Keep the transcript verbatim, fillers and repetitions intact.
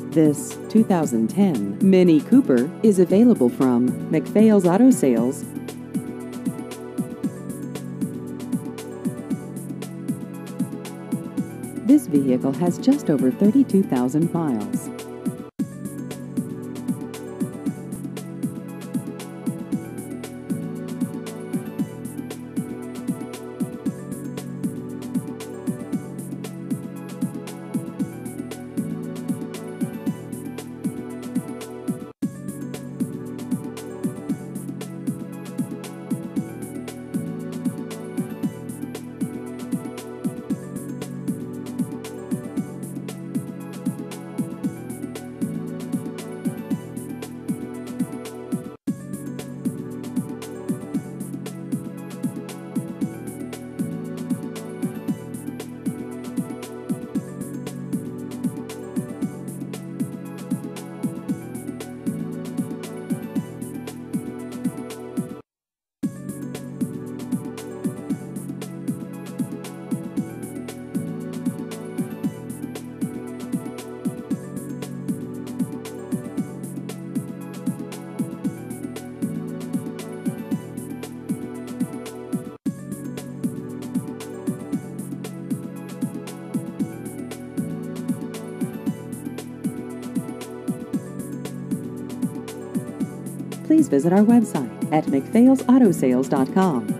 This two thousand ten Mini Cooper is available from McPhail's Auto Sales. This vehicle has just over thirty-two thousand miles. Please visit our website at mcphails auto sales dot com.